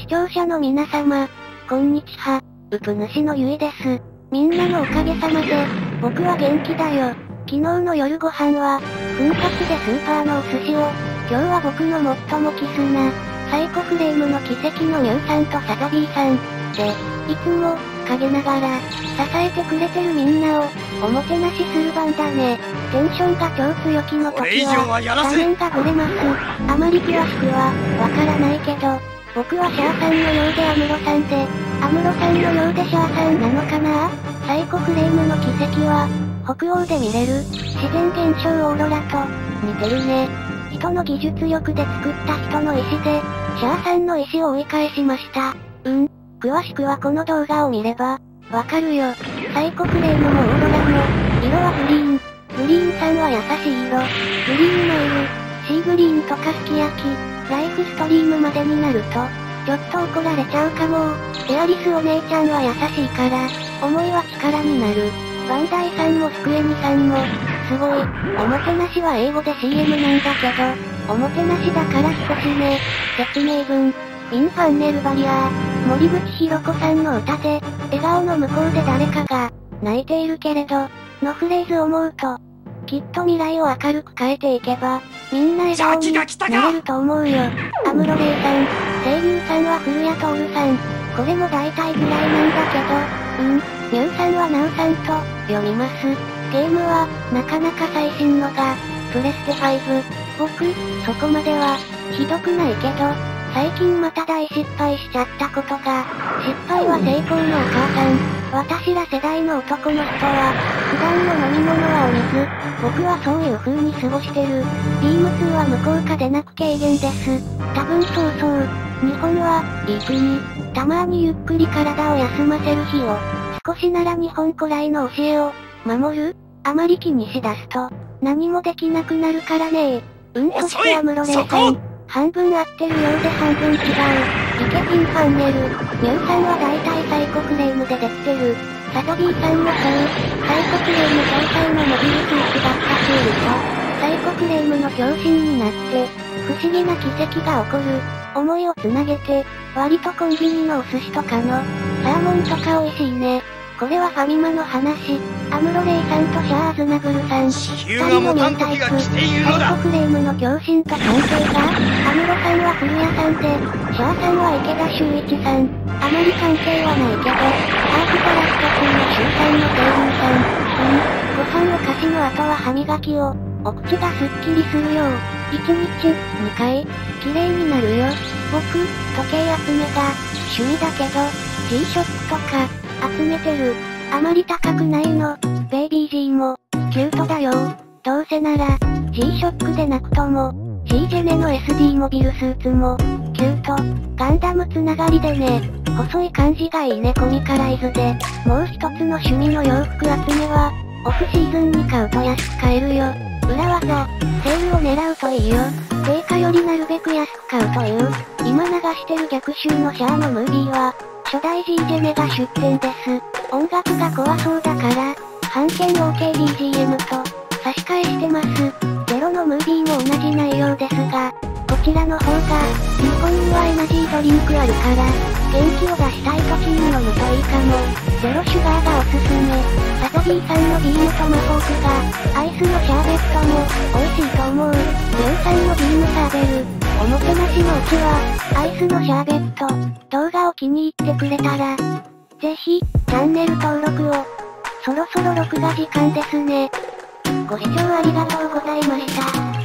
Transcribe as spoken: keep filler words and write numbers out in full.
聴者の皆様、こんにちは、うぷ主のゆいです。みんなのおかげさまで、僕は元気だよ。昨日の夜ご飯は、奮発でスーパーのお寿司を、今日は僕の最もキスな、サイコフレームの奇跡のニューさんとサザビーさん。で、いつも、陰ながら、支えてくれてるみんなを、おもてなしする番だね。テンションが超強気の時は、画面がブレます。あまり詳しくは、わからないけど、僕はシャアさんのようでアムロさんで、アムロさんのようでシャアさんなのかな。サイコフレームの奇跡は、北欧で見れる、自然現象オーロラと、似てるね。人の技術力で作った人の石で、シャアさんの石を追い返しました。うん。詳しくはこの動画を見れば、わかるよ。サイコフレームもオーロラも、色はグリーン。グリーンさんは優しい色。グリーンの色。シーグリーンとかすき焼き。ライフストリームまでになると、ちょっと怒られちゃうかも。エアリスお姉ちゃんは優しいから、思いは力になる。バンダイさんもスクエニさんも、すごい。おもてなしは英語で シーエム なんだけど、おもてなしだから少しね。説明文。インファンネルバリアー。森口博子さんの歌で、笑顔の向こうで誰かが、泣いているけれど、のフレーズを思うと、きっと未来を明るく変えていけば、みんな笑顔になれると思うよ。アムロレイさん、声優さんは古谷徹さん。これも大体ぐらいなんだけど、うん、ミュウさんはナウさんと、読みます。ゲームは、なかなか最新のが、プレステファイブ。僕、そこまでは、ひどくないけど、最近また大失敗しちゃったことが、失敗は成功のお母さん。私ら世代の男の人は、普段の飲み物はお水。僕はそういう風に過ごしてる。ビームツーは向こうかでなく軽減です。多分そうそう。日本は、いい国。たまにゆっくり体を休ませる日を、少しなら日本古来の教えを、守る？あまり気にしだすと、何もできなくなるからね。うん、そしてアムロレイさん。半分合ってるようで半分違う。イケピンファンネル。ミュウさんは大体サイコフレームでできてる。サザビーさんもそう。サイコフレーム搭載のモビリティスだったシールと、サイコフレームの共振になって、不思議な奇跡が起こる。思いをつなげて、割とコンビニのお寿司とかの、サーモンとか美味しいね。これはファミマの話。アムロレイさんとシャア・アズナブルさん。二人のニュータイプ。サイコフレームの共振と関係が、アムロさんは古谷さんで、シャアさんは池田修一さん。あまり関係はないけど、アークから一つの周さんの声優さん。うん。ご飯お菓子の後は歯磨きを、お口がすっきりするよう。いちにち、にかい、綺麗になるよ。僕、時計集めが、趣味だけど、G ショックとか、集めてる。あまり高くないの。ベイビー G も、キュートだよ。どうせなら、G ショックでなくとも、G ジェネの エスディー モビルスーツも、キュート。ガンダムつながりでね。細い感じがいいねコミカライズで。もう一つの趣味の洋服集めは、オフシーズンに買うと安く買えるよ。裏技、セールを狙うといいよ。定価よりなるべく安く買うという。今流してる逆襲のシャアのムービーは、初代 G ジェネが出展です。音楽が怖そうだから、半券 オーケービージーエム と、差し替えしてます。ゼロのムービーも同じ内容ですが、こちらの方が、日本にはエナジードリンクあるから、元気を出したい時に飲むといいかも。ゼロシュガーがおすすめ。サザビーさんのビームトマホークが、アイスのシャーベットも、美味しいと思う。ミュウさんのビームサーベル。おもてなしのうちは、アイスのシャーベット。動画を気に入ってくれたら、ぜひ、チャンネル登録を。そろそろ録画時間ですね。ご視聴ありがとうございました。